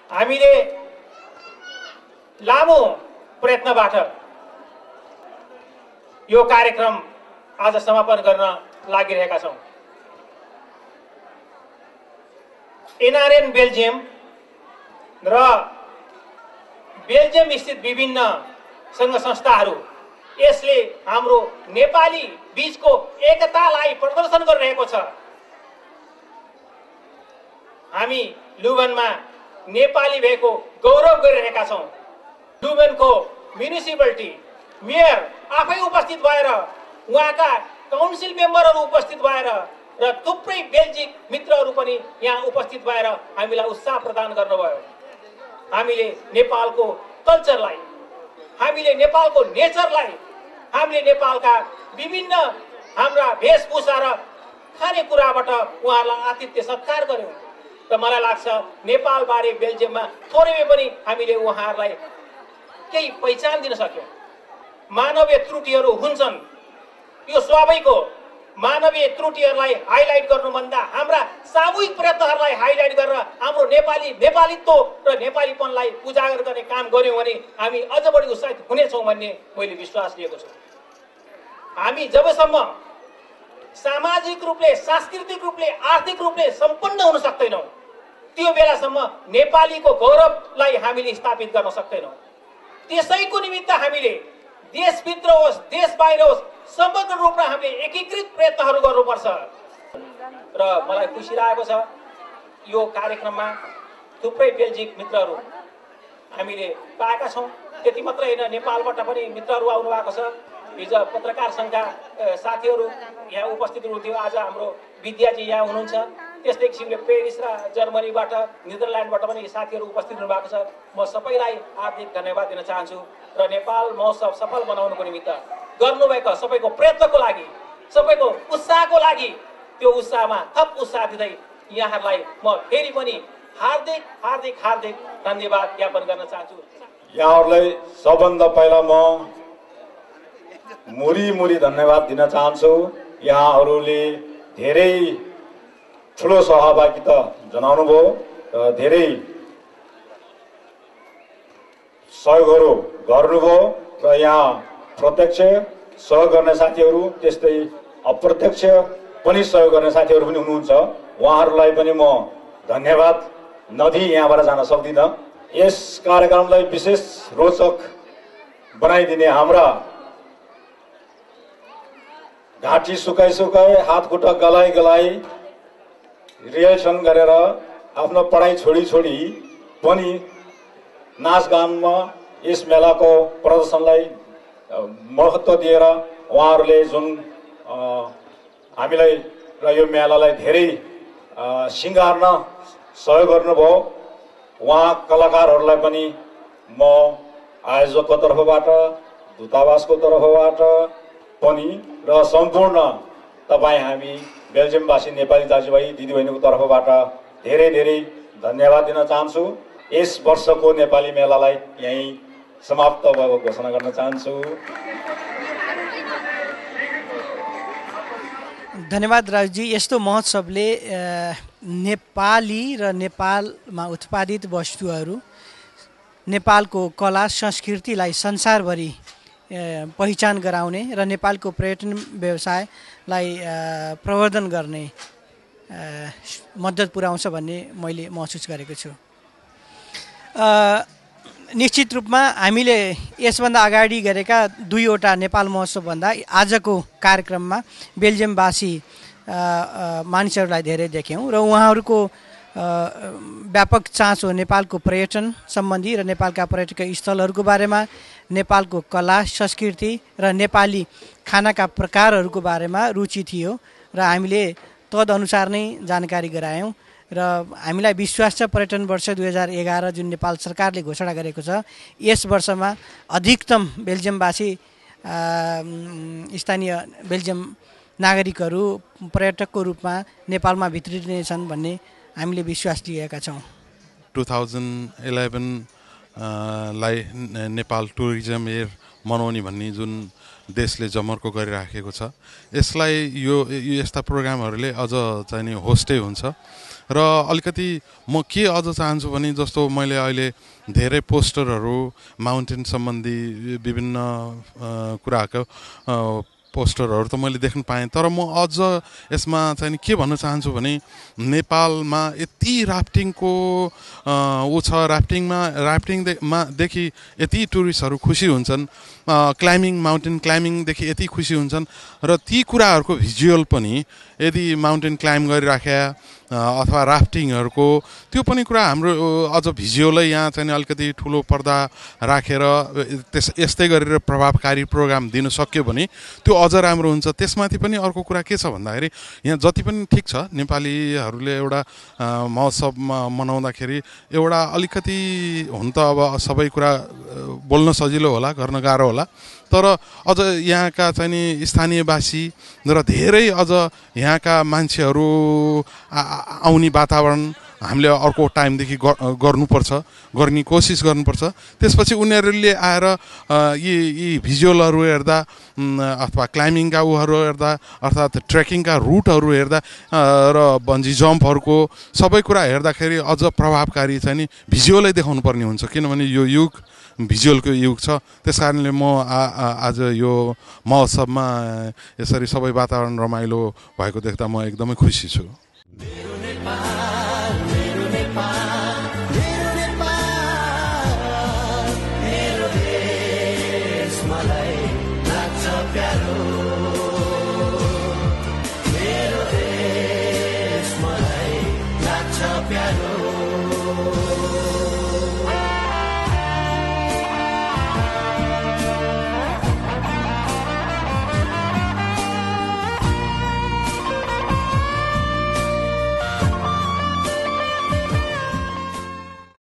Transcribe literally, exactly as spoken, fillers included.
हामीले लामो प्रयत्नबाट यो कार्यक्रम आज समापन गर्न लागिरहेका छौं। एनआरएन बेल्जियम र बेल्जियम स्थित विभिन्न संघ संस्थाहरू यसले हाम्रो नेपाली बीचको एकतालाई प्रदर्शन गरिरहेको छ। हामी लुबनमा नेपाली भएको गौरव गरिरहेका छौं। लुबनको म्युनिसिपालिटी मेयर आफै उपस्थित भएर, उहाँका काउन्सिल मेम्बरहरू उपस्थित भएर र थुप्रै बेल्जिक मित्रहरू पनि यहाँ उपस्थित भएर हामीलाई उत्साह प्रदान गर्नुभयो। हामीले नेपालको कल्चरलाई, हामीले नेपालको नेचरलाई, हामीले नेपालका विभिन्न हाम्रा वेशभूषा र खानेकुराबाट उहाँहरूलाई आतिथ्य सत्कार गर्यौं। र मलाई लाग्छ नेपालबारे बेल्जियममा थोरै पनि हामीले उहाँहरूलाई केही पहिचान दिन सक्यौं। मानवीय त्रुटिहरू हुन्छन्, यो स्वाभाविक हो। मानवीय त्रुटिहरूलाई हाइलाइट गर्नुभन्दा हाम्रा सामूहिक प्रयत्नहरूलाई हाइलाइट गरेर हाम्रो नेपाली नेपालीत्व र नेपालीपनलाई उजागर गर्ने काम गर्यौं भने हामी अझ बढी उत्साहित हुनेछौँ भन्ने मैले विश्वास लिएको छु। हामी जबसम्म सामाजिक रूपले, सांस्कृतिक रूपले, आर्थिक रूपले सम्पन्न हुन सक्दैनौँ, त्यो बेलासम्म नेपालीको गौरवलाई हामीले स्थापित गर्न सक्दैनौँ। त्यसैको निमित्त हामीले देशभित्र होस्, देश बाहिर होस्, समग्र रूपमा हामीले एकीकृत प्रयत्नहरू गर्नुपर्छ। र मलाई खुसी लागेको छ यो कार्यक्रममा थुप्रै बेल्जिक मित्रहरू हामीले पाएका छौँ। त्यति मात्रै होइन, नेपालबाट पनि मित्रहरू आउनु भएको छ। हिजो पत्रकार संघका साथीहरू यहाँ उपस्थित हुनुहुन्थ्यो, आज हाम्रो विद्याजी यहाँ हुनुहुन्छ। त्यस्तै किसिमले पेरिस र जर्मनीबाट, नेदरल्यान्डबाट पनि साथीहरू उपस्थित हुनुभएको छ। म सबैलाई हार्दिक धन्यवाद दिन चाहन्छु र नेपाल महोत्सव सफल बनाउनको निमित्त गर्नुभएको सबैको प्रयत्नको लागि, सबैको उत्साहको लागि, त्यो उत्साहमा थप उत्साह दिँदै यहाँहरूलाई म फेरि पनि हार्दिक हार्दिक हार्दिक धन्यवाद ज्ञापन गर्न चाहन्छु। यहाँहरूलाई सबभन्दा पहिला म मुरी मुरी धन्यवाद दिन चाहन्छु। यहाँहरूले धेरै ठुलो सहभागिता जनाउनु भयो र धेरै सहयोगहरू गर्नुभयो र यहाँ प्रत्यक्ष सहयोग गर्ने साथीहरू, त्यस्तै अप्रत्यक्ष पनि सहयोग गर्ने साथीहरू पनि हुनुहुन्छ। उहाँहरूलाई पनि म धन्यवाद नदिई यहाँबाट जान सक्दिनँ। यस कार्यक्रमलाई विशेष रोचक बनाइदिने हाम्रा घाँटी सुकाइ सुकाइ, हात खुट्टा गलाइ गलाइ रिहर्सल गरेर आफ्नो पढाइ छोडी छोडी पनि नाचगानमा यस मेलाको प्रदर्शनलाई महत्त्व दिएर उहाँहरूले जुन हामीलाई र यो मेलालाई धेरै सिँगार्न सहयोग गर्नुभयो, उहाँ कलाकारहरूलाई पनि म आयोजकको तर्फबाट, दूतावासको तर्फबाट पनि र सम्पूर्ण तपाईँ हामी बेल्जियमवासी नेपाली दाजुभाइ दिदीबहिनीको तर्फबाट धेरै धेरै धन्यवाद दिन चाहन्छु। यस वर्षको नेपाली मेलालाई यहीँ समाप्त भएको घोषणा गर्न चाहन्छु। धन्यवाद राजुजी। यस्तो महोत्सवले नेपाली र नेपालमा उत्पादित वस्तुहरू, नेपालको कला संस्कृतिलाई संसारभरि पहिचान गराउने र नेपालको पर्यटन व्यवसायलाई प्रवर्धन गर्ने मद्दत पुर्याउँछ भन्ने मैले महसुस गरेको छु। निश्चित रूपमा हामीले यसभन्दा अगाडि गरेका दुईवटा नेपाल महोत्सवभन्दा आजको कार्यक्रममा बेल्जियमवासी मानिसहरूलाई धेरै देख्यौँ र उहाँहरूको व्यापक चासो नेपालको पर्यटन सम्बन्धी र नेपालका पर्यटकीय स्थलहरूको बारेमा, नेपालको कला संस्कृति र नेपाली खानाका प्रकारहरूको बारेमा रुचि थियो र हामीले तदनुसार नै जानकारी गरायौँ र हामीलाई विश्वास छ पर्यटन वर्ष दुई हजार एघार जुन नेपाल सरकारले घोषणा गरेको छ, यस वर्षमा अधिकतम बेल्जियमवासी स्थानीय बेल्जियम नागरिकहरू पर्यटकको रूपमा नेपालमा भित्रिनेछन् भन्ने हामीले विश्वास लिएका छौँ। टु थाउजन्ड इलेभेन लाई नेपाल टुरिज्म इयर मनाउने भन्ने जुन देशले जमर्को गरिराखेको छ, यसलाई यो यस्ता प्रोग्रामहरूले अझ चाहिँ नि होस्टै हुन्छ र अलिकति म के अझ चाहन्छु भने जस्तो मैले अहिले धेरै पोस्टरहरू माउन्टेन सम्बन्धी विभिन्न कुराको पोस्टरहरू त मैले देख्न पाएँ, तर म अझ यसमा चाहिँ के भन्न चाहन्छु भने नेपालमा यति राफ्टिङको ऊ छ, राफ्टिङमा राफ्टिङमा देखि यति टुरिस्टहरू खुसी हुन्छन्, क्लाइम्बिङ माउन्टेन क्लाइम्बिङदेखि यति खुसी हुन्छन् र ती कुराहरूको भिजुअल पनि यदि माउन्टेन क्लाइम्ब गरिराख्या अथवा राफ्टिङहरूको त्यो पनि कुरा हाम्रो अझ भिजुअलै यहाँ चाहिँ अलिकति ठुलो पर्दा राखेर त्यस यस्तै गरेर प्रभावकारी प्रोग्राम दिन सक्यो भने त्यो अझ राम्रो हुन्छ। त्यसमाथि पनि अर्को कुरा के छ भन्दाखेरि यहाँ जति पनि ठिक छ नेपालीहरूले एउटा महोत्सवमा मनाउँदाखेरि एउटा अलिकति हुन त अब सबै कुरा बोल्न सजिलो होला, गर्न गाह्रो होला, तर अझ यहाँका चाहिँ नि स्थानीयवासी र धेरै अझ यहाँका मान्छेहरू आउने वातावरण हामीले अर्को टाइमदेखि गर्नुपर्छ, गर्ने कोसिस गर्नुपर्छ। त्यसपछि उनीहरूले आएर यी यी भिजुअलहरू हेर्दा अथवा क्लाइम्बिङका उहरू हेर्दा अर्थात् ट्रेकिङका रुटहरू हेर्दा र बन्जी जम्पहरूको सबै कुरा हेर्दाखेरि अझ प्रभावकारी चाहिँ नि भिजुअलै देखाउनु पर्ने हुन्छ, किनभने यो युग भिजुअलको युग छ। त्यस कारणले म आज यो महोत्सवमा यसरी सबै वातावरण रमाइलो भएको देख्दा म एकदमै खुसी छु।